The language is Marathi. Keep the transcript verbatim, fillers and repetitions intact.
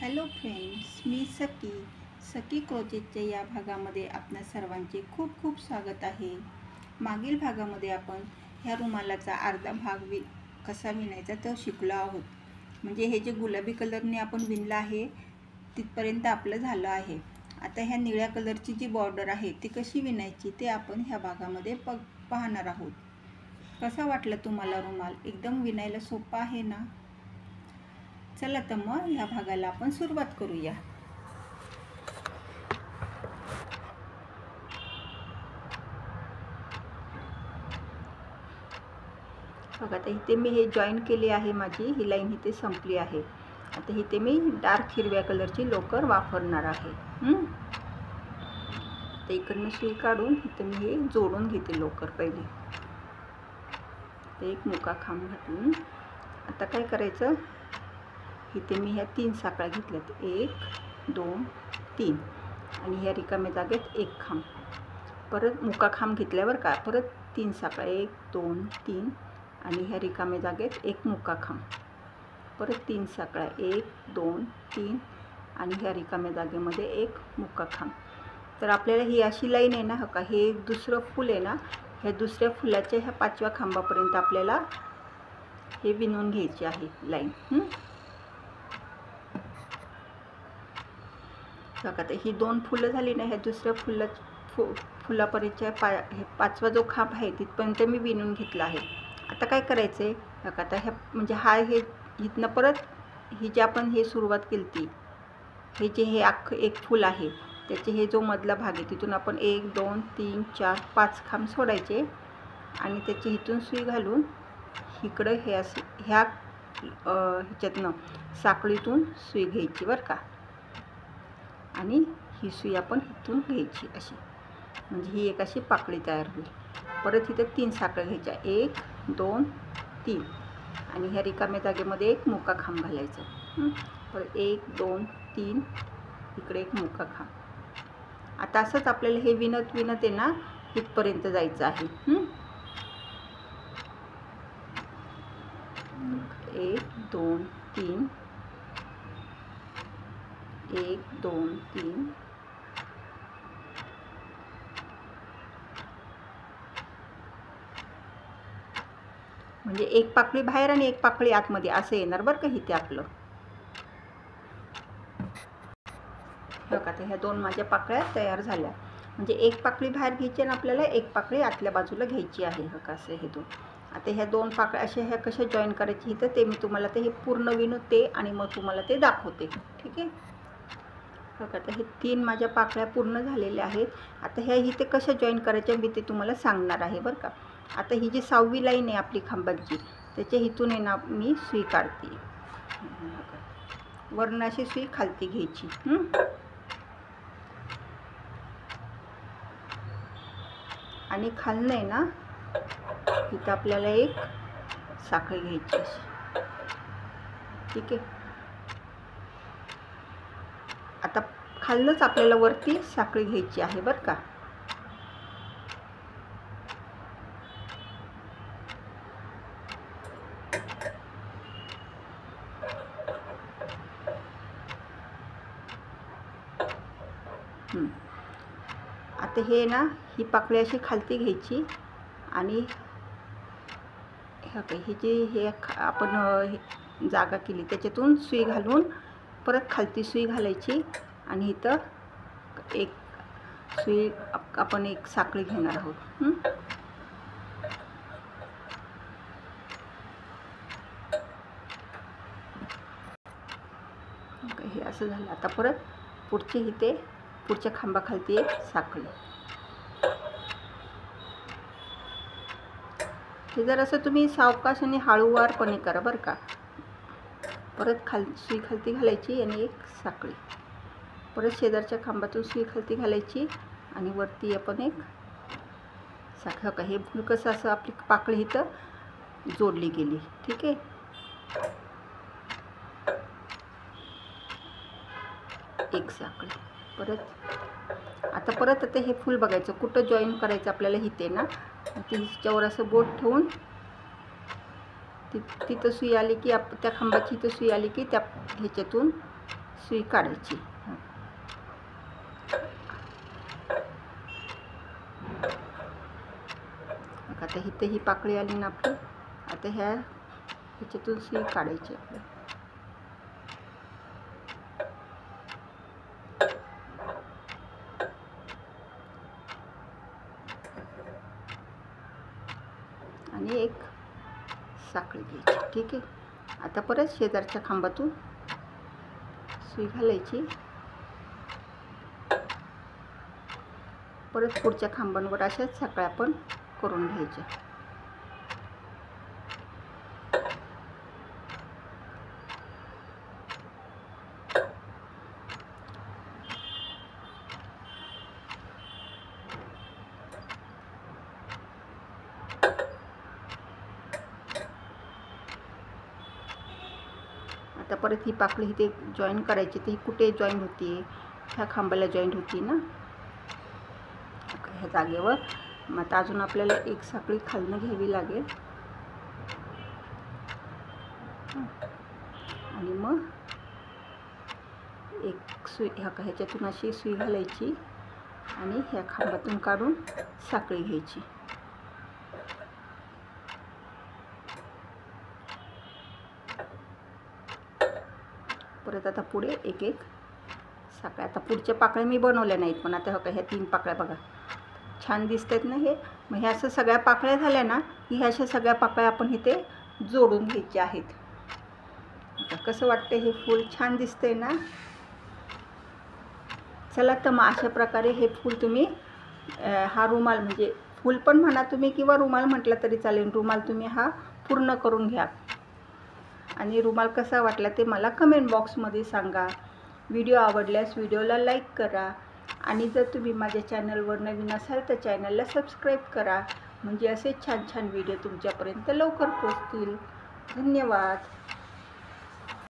हॅलो फ्रेंड्स, मी सकी सकी क्रोचेटच्या या भागामध्ये आपणा सर्वांचे खूप खूप स्वागत आहे. मागील भागामध्ये आपण ह्या रुमालाचा अर्धा भाग वि कसा विणायचा तो शिकलो आहोत. म्हणजे हे जे गुलाबी कलरने आपण विणलं आहे तिथपर्यंत आपलं झालं आहे. आता ह्या निळ्या कलरची जी बॉर्डर आहे ती कशी विणायची ते आपण ह्या भागामध्ये प पाहणार आहोत. कसा वाटला तुम्हाला रुमाल? एकदम विणायला सोपा आहे ना? चला तर मग ह्या भागाला आपण सुरुवात करूया. बघा, आता इथे मी हे जॉईन केले आहे. माझी ही लाईन इथे संपली आहे. आता इथे मी डार्क हिरव्या कलरची लोकर वापरणार आहे. आता इकडनं सुई काढून इथे मी हे जोडून घेते लोकर पहिले. एक मुका खांब घालून आता काय करायचं, इथे मी ह्या तीन साखळ्या घेतल्यात, एक दोन तीन, आणि ह्या रिकाम्या जागेत एक खांब. परत मुका खांब घेतल्यावर का परत तीन साखळ्या, एक दोन तीन, आणि ह्या रिकाम्या जागेत एक मुका खांब. परत तीन साखळ्या, एक दोन तीन, आणि ह्या रिकाम्या जागेमध्ये एक मुका खांब. तर आपल्याला ही अशी लाईन आहे ना, हो का, हे दुसरं फूल आहे ना, ह्या दुसऱ्या फुलाच्या ह्या पाचव्या खांबापर्यंत आपल्याला हे विणून घ्यायची आहे लाईन. बघा, आता ही दोन फुलं झाली ना, ह्या दुसऱ्या फुला फु फुलापर्यंतच्या पा हे पाचवा जो खांब आहे तिथपर्यंत मी विणून घेतला आहे. आता काय करायचं आहे, बघा, आता ह्या म्हणजे हा हे इथनं परत ही जे आपण हे सुरुवात केली ती हे जे हे अख्खं एक फूल आहे त्याचे हे जो मधला भाग आहे तिथून आपण एक दोन तीन चार पाच खांब सोडायचे, आणि त्याचे इथून सुई घालून इकडं हे असे ह्या ह्याच्यातनं साखळीतून सुई घ्यायची बरं का, आणि ही सुई आपण इथून घ्यायची अशी, म्हणजे ही एक अशी पाकळी तयार होईल. परत इथं तीन साखळ्या घ्यायच्या, एक दोन तीन, आणि ह्या रिकाम्या जागेमध्ये एक मुका खांब घालायचा. परत एक दोन तीन, इकडे एक मुका खांब. आता असंच आपल्याला हे विणत विणत आहे ना इथपर्यंत जायचं आहे. एक दोन तीन, एक दोन तीन, म्हणजे एक पाकळी बाहेर आणि एक पाकळी आतमध्ये असं येणार बरं का इथे आपलं. बघा, आता ह्या दोन माझ्या पाकळ्या तयार झाल्या. म्हणजे एक पाकळी बाहेर घ्यायची आणि आपल्याला एक पाकळी आतल्या बाजूला घ्यायची आहे. बघा, असं हे दोन. आता ह्या दोन पाकळ्या अशा ह्या कशा जॉईन करायची इथं ते मी तुम्हाला ते हे पूर्ण विणते आणि मग तुम्हाला ते दाखवते. ठीक आहे. बघा, आता हे तीन माझ्या पाकळ्या पूर्ण झालेल्या आहेत. आता ह्या इथे कशा जॉईन करायच्या मी ते तुम्हाला सांगणार आहे बरं का. आता ही जी सहावी लाईन आहे आपली खांबाची त्याच्या इथून आहे ना मी सुई काढते. वरनं अशी सुई खालती घ्यायची, आणि खालनं आहे ना इथं आपल्याला एक साखळी घ्यायची अशी. ठीक आहे. आता खालनंच आपल्याला वरती साखळी घ्यायची आहे बरं का. आता हे ना ही पाकळी अशी खालती घ्यायची, आणि ही जी हे आपण जागा केली त्याच्यातून सुई घालून परत खालती सुई घालायची, आणि इथं एक सुई आपण एक साखळी घेणार आहोत. हे असं झालं. आता परत पुढचे इथे पुढच्या खांबाखालती एक साखळी. हे जर असं तुम्ही सावकाश आणि हळूवारपणे करा बरं का. परत खाल सुई खालती घालायची आणि एक साखळी. परत शेजारच्या खांबातून सुई खालती घालायची आणि वरती आपण एक साखळी. का हे कसं असं आपली पाकळी इथं जोडली गेली. ठीक आहे. एक साखळी. परत आता परत आता हे फूल बघायचं कुठं जॉईन करायचं आपल्याला इथे ना, तिच्यावर असं बोट ठेवून ति तिथं सुई आली की आप त्या खांबाची इथं सुई आली की त्या ह्याच्यातून सुई काढायची. आता इथे ही पाकळी आली ना आपली. आता ह्या ह्याच्यातून सुई काढायची आपल्याला. आणि एक साखळी घ्यायची. ठीक आहे. आता परत शेजारच्या खांबातून सुई घालायची. परत पुढच्या खांबांवर अशाच साखळ्या आपण करून घ्यायच्या. आता परत ही पाकळी इथे जॉईन करायची. ती कुठे जॉईन होती? ह्या खांबाला जॉईन होती ना ह्या जागेवर. मग आता अजून आपल्याला एक साखळी खालनं घ्यावी लागेल आणि मग एक सुई ह्या ह्याच्यातून अशी सुई घालायची आणि ह्या खांबातून काढून साखळी घ्यायची. परत आता पुढे एक एक साखळ्या. आता पुढच्या पाकळ्या मी बनवल्या नाहीत, पण आता ह्या तीन पाकळ्या बघा छान दिसत आहेत ना हे. मग ह्या असं सगळ्या पाकळ्या झाल्या ना की ह्या अशा सगळ्या पाकळ्या आपण इथे जोडून घ्यायच्या आहेत. आता कसं वाटतं हे फूल? छान दिसतंय ना. चला तर मग अशा प्रकारे हे फूल तुम्ही हा रुमाल म्हणजे फूल पण म्हणा तुम्ही किंवा रुमाल म्हटलं तरी चालेल. रुमाल तुम्ही हा पूर्ण करून घ्या आणि रुमाल कसा वाटला ते मला कमेंट बॉक्समध्ये सांगा. व्हिडिओ आवडल्यास व्हिडिओला लाईक करा आणि जर तुम्ही माझ्या चॅनलवर नवीन असाल तर चॅनलला सबस्क्राईब करा, म्हणजे असे छान छान व्हिडिओ तुमच्यापर्यंत लवकर पोहोचतील. धन्यवाद.